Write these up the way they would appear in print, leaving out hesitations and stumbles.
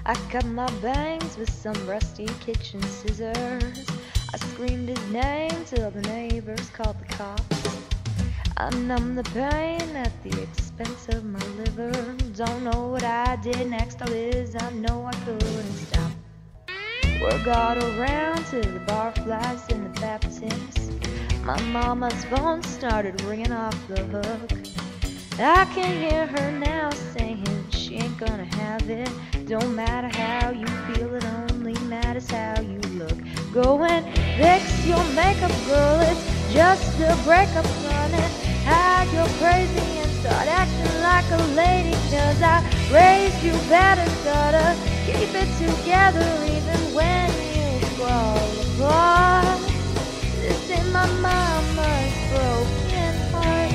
I cut my bangs with some rusty kitchen scissors. I screamed his name till the neighbors called the cops. I numbed the pain at the expense of my liver. Don't know what I did next, all is I know I couldn't stop. Word got around to the barflies in the Baptist. My mama's phone started ringing off the hook. I can hear her now saying she ain't gonna have it. Don't matter how you feel, it only matters how you look. Go and fix your makeup, girl, it's just a breakup, running. Hide your crazy and start acting like a lady, 'cause I raised you better, gotta keep it together even when you fall apart. This ain't my mama's broken heart.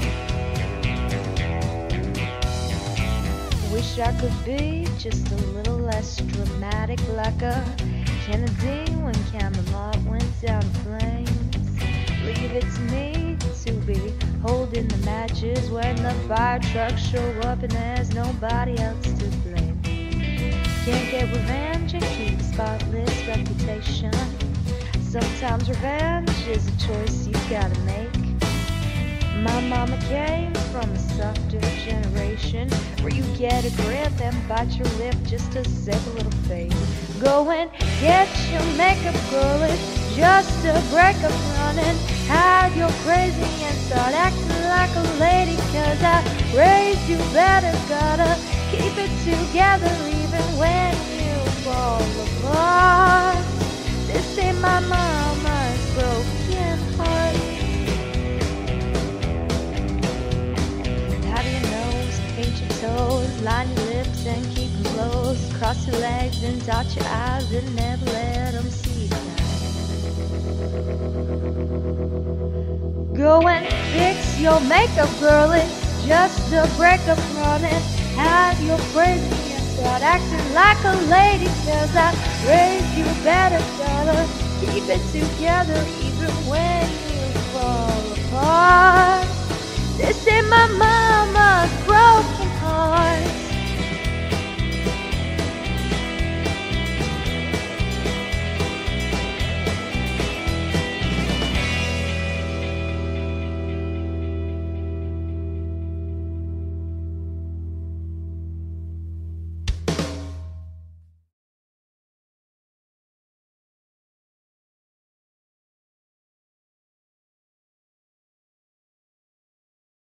Wish I could be just a little less dramatic, like a Kennedy when Camelot went down in flames. Leave it to me to be holding the matches when the fire trucks show up and there's nobody else to blame. Can't get revenge and keep a spotless reputation. Sometimes revenge is a choice you gotta make. My mama came from a softer generation where you get a grip and bite your lip just to save a little face. Go and get your makeup, girl, it's just a breakup, running. Hide your crazy and start acting like a lady, 'cause I raised you better, gotta keep it together even when you fall apart. This ain't my mama's broken heart. Powder your nose, paint your toes, line your lips and keep them closed. Cross your legs and dot your eyes and never let them see you cry. Go and fix your makeup, girl, it's just a breakup, running. Have your crazy and start acting like a lady, 'cause I raised you better, gotta keep it together even when you fall apart. This ain't my mind.